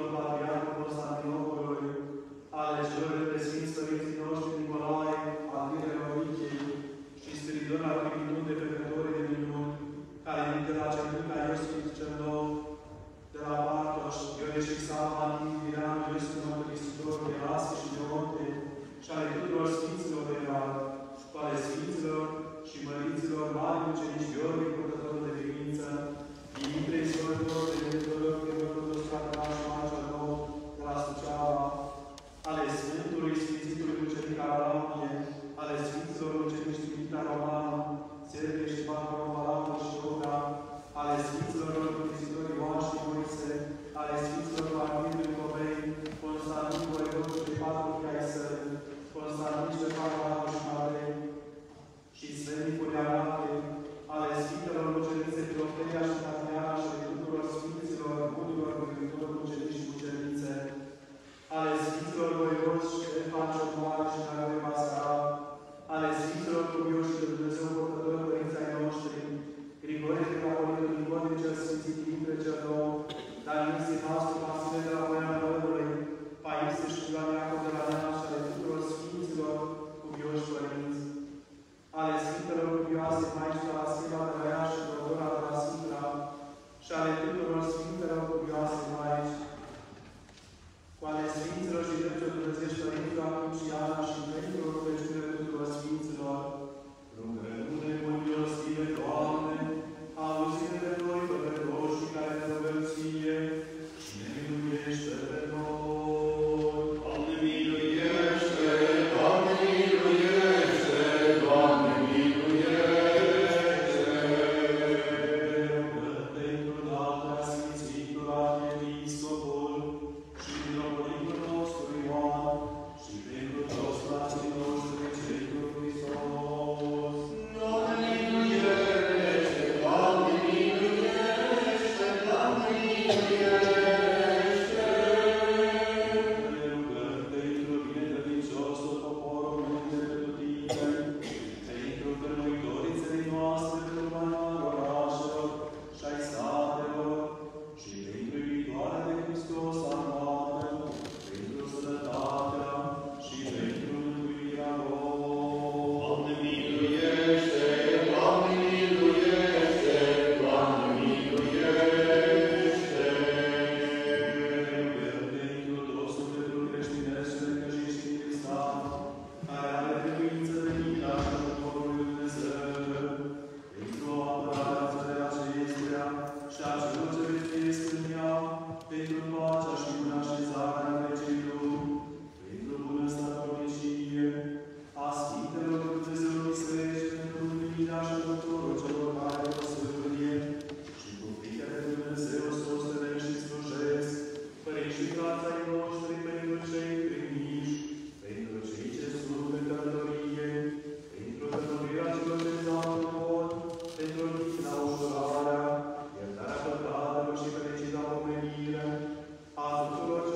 Sfântul Patriarhul Constantinopolului, ale celor de Sfinți Părinții noștri Nicolae, Adile Rodichei și Spiridona Primul de Făcătorii de minuni, care vin de la Cetluca Iosif cel Nou, de la Bartoș, Ioreșic Sava, Indirean, Iosif Mărturisitor, Erasme și Deonte, și ale tuturor Sfinților de Iar, și cu ale Sfinților și Măriților mari ucenici Gheorghe, purtătorul de ființă, Dimitrei Sfântul, de Mântuitor, Primătorul Sfântul și Marcel Nou, de la Suceava, ale Sfântului Sfințitului Ucenic Aramie, ale Sfinților Ucenici Trimita Romanu, Sergie și Barbaromalaru și Oga, ale Sfinților Mărturisitori Ioan și Moise, ale Sfinților Martirii Covei, Constantin Voivodul și Patru Caisări, Constantin Ștefan Marcu și Matei, și Sfântii Poliarate, ale Sfintelor Ucenițe Filofteia și Tatiana și de tuturor Sfinților, Bunilor, Mântuitor, Ucenici și Ucenițe, ale Sfinților Voivozi Ștefan cel Mare și Nagare Pascal, ale Sfinților Cuvioși de Dumnezeu Purtător, Părinții ai noștri, Grigorie de Capolitul Nicodim cel Sfințit Dimitrie cel Nou, Daniel Sinastru, Vasile de la Voiana Năului, Paisie și Iulian de la Neam și ale tuturor Sfinților Cuvioși Părinți, ale Sfintelor Cuvioase Maici de la Sila de la Iași și Teodora de la Sila, și ale tuturor Sfintelor Cuvioase Maici, cu ale Sfinților și Dreptul Dumnezeiești Părinților acum și Ana și pentru rugăciunile tuturor Sfinților, rugăm-ne cu milostive, Doamne, auzi-ne de noi, păcătoși care ne rugăm Ție, și ne miluiește pe noi. Doamne, miluiește! Doamne, miluiește! Doamne, miluiește! Rugăm pentru darea Sfințitul Arhiepiscopul și mitropolitul nostru Ioan și pentru toți frații noștri cei cu Hristos. Doamne, miluiește! Doamne, miluiește! Doamne, miluiește! Ne rugăm pentru binecredincios tot poporul de pretutindeni, pentru tărmăitorii țării noastre, urbanilor orașelor și ai satelor, și pentru iubitoarea de Hristos armată, pentru sănătatea și pentru mântuirea lor. Doamne, miluiește! Doamne, miluiește! Doamne, miluiește! Pentru tot sufletul creștinesc și necăjit și Hristos, care are trebuință de mila și ajutorul lui Dumnezeu, pentru apărarea țării acesteia și a celor ce viețuiesc în ea, pentru pacea și bună așezarea întregii lumi, pentru bună statornicie, a Sfintelor Dumnezeu Biserici, pentru mângâierea și ajutorul celor care o sfârâie, și cu frică de Dumnezeu să o stărești și slujesc, părinți și frații ai noștri, pentru cei trimiși, pentru cei ce sunt în călătorie, pentru călătorirea celor ce dau în pod, pentru odihna ușurarea, iertarea păcatelor și fericita pomenire, a tuturor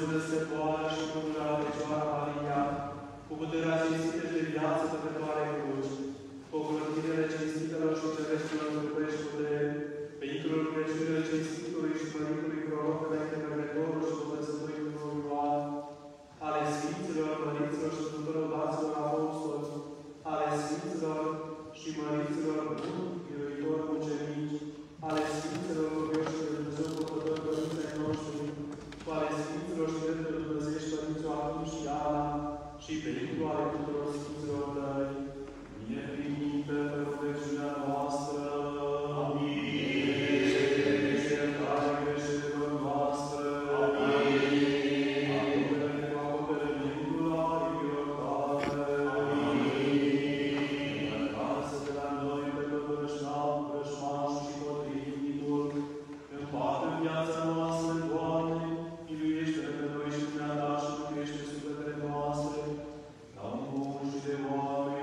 Sfântă Stăpână și Bună Fecioară Maria, cu puterea cinstită și de viață trecătoare cruci, cu ocrotirile cinstitelor și cereștilor trupești puteri, pe intrul rugăciunile cinstitului și Părintului Proroc înainte Mergătorul și Botezătorului Ioan, ale Sfinților, Măriților și tuturor daților apostoli, ale Sfinților și Măriților buni, biruitori mucenici, ale Sfinților rugăși de Dumnezeu Purtători Părinții noștri, cu ale Sfinților și Dreptul Dumnezeiești Părinții Acum și Ana, și pe intru ale tuturor Sfinților Tăi, bine primită pe rugăciunea noastră. Amin. Și iertare greșelilor noastre. Amin. Acoperă-ne cu acoperimentul aripilor Tale. Amin. Înălțează de la noi pe tot vrăjmașul și potrivnicul, împarte în viața noastră, Doamne, miluiește-ne pe noi și dumneata și mântuiește sufletele noastre, la un bun și de oameni,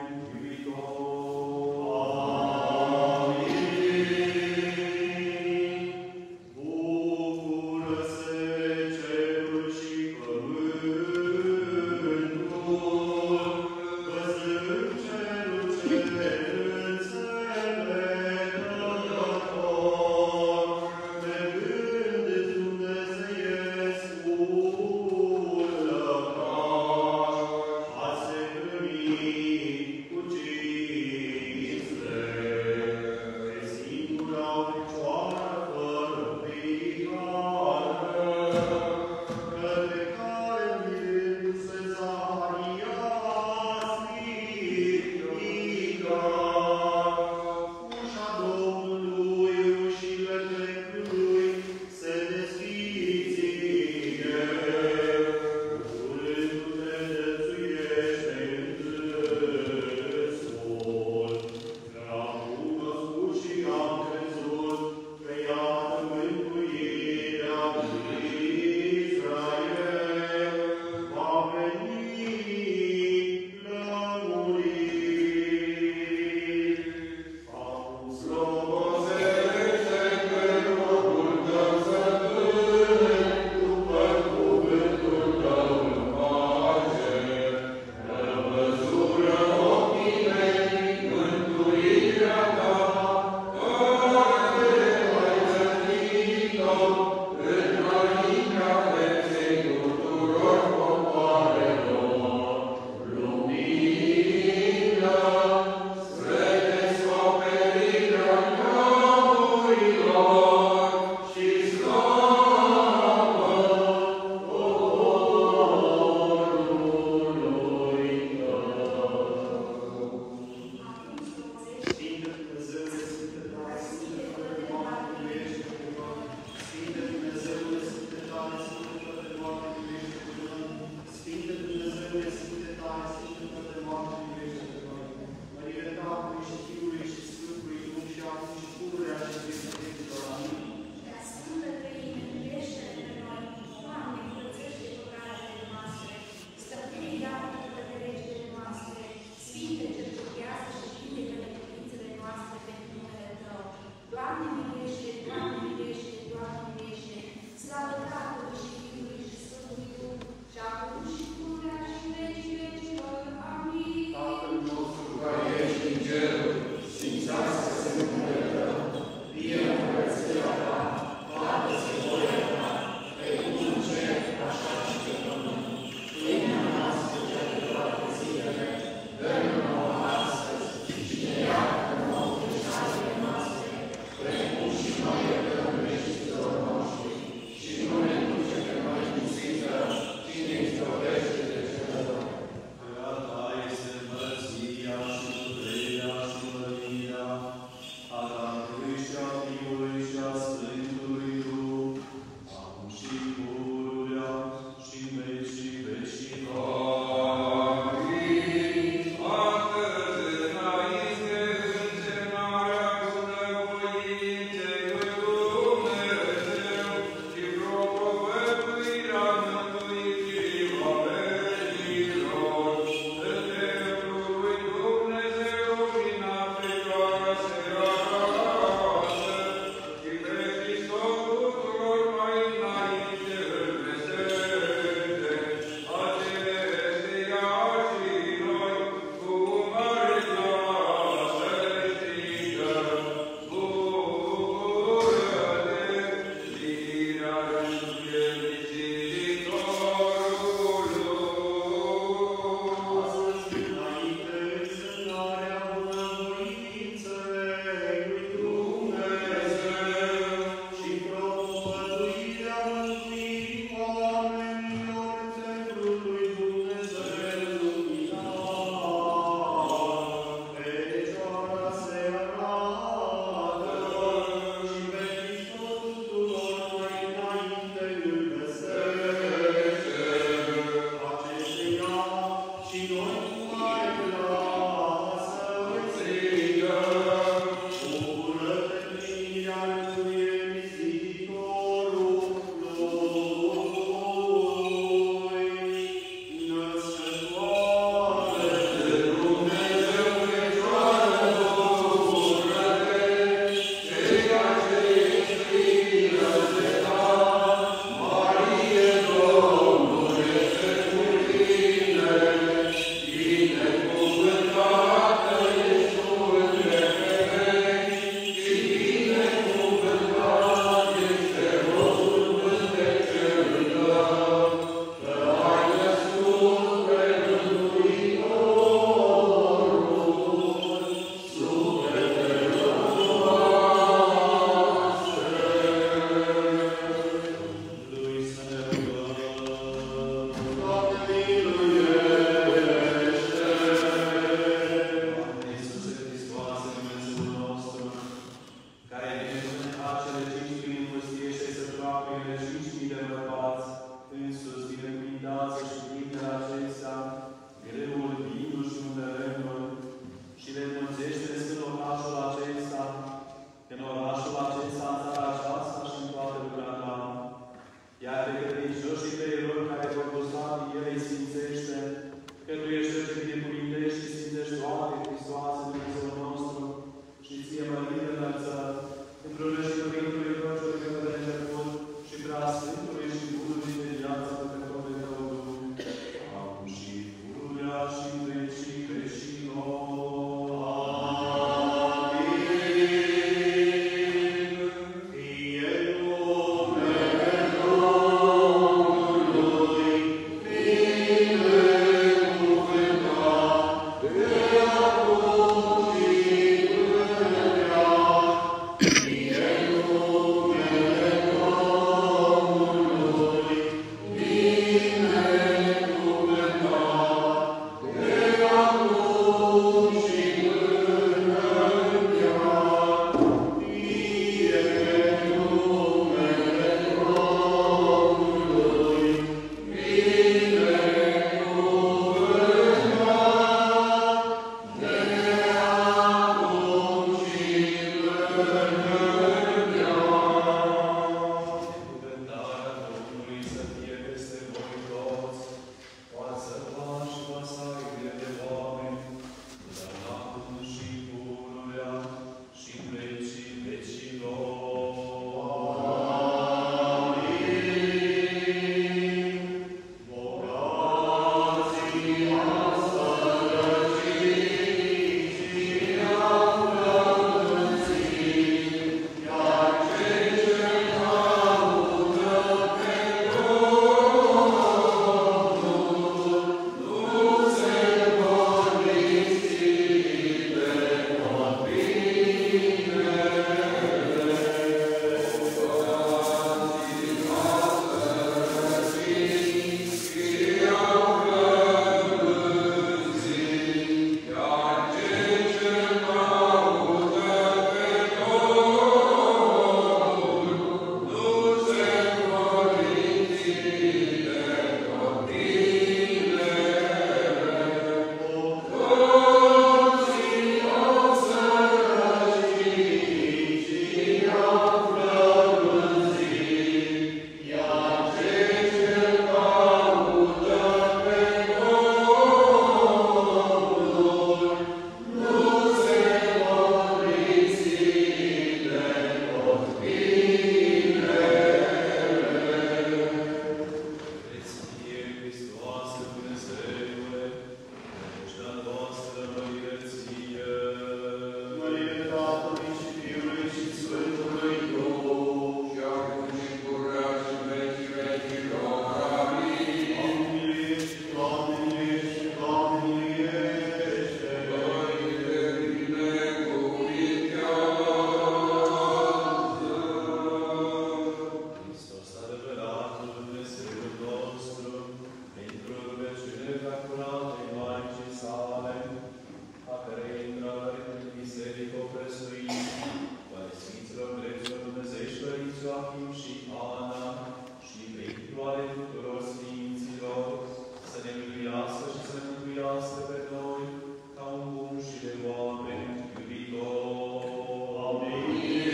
curatei Maicii sale, a cărei intrare în biserică o prețuim, cu ale Sfinților Drepților Dumnezei și Părinții Joachim și Ana, și pentru ale tuturor Sfinților, să ne mântuiască și să ne mântuiască pe noi, ca un bun și de oameni iubitor. Amin.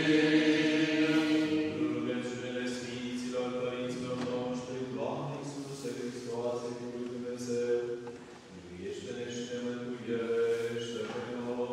Rugăciunile Sfinților Părinților noștri, Doamne Iisuse Hristoase, Fiul lui Dumnezeu, miluiește-ne și ne mântuiește pe noi.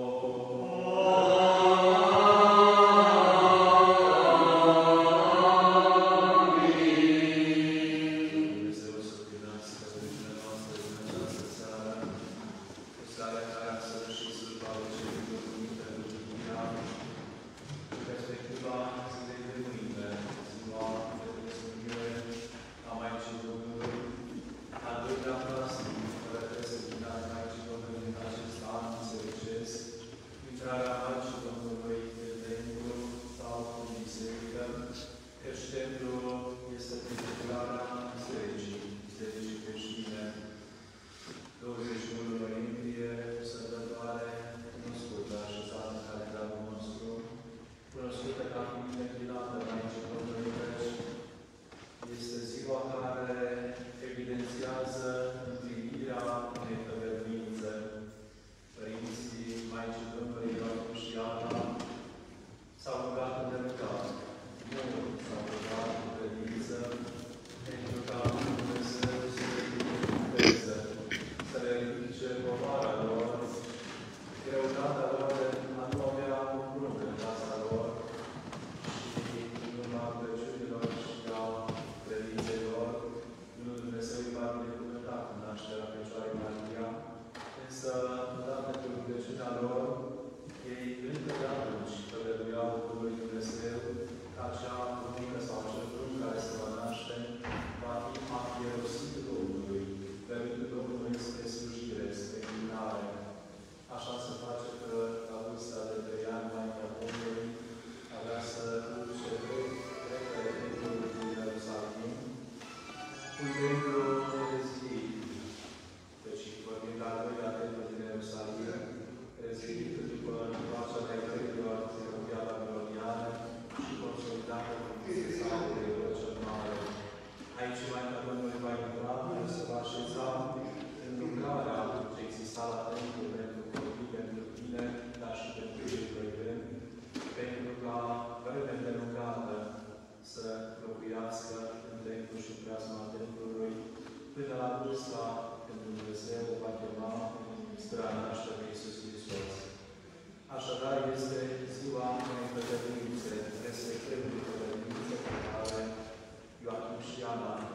Joachim și Ana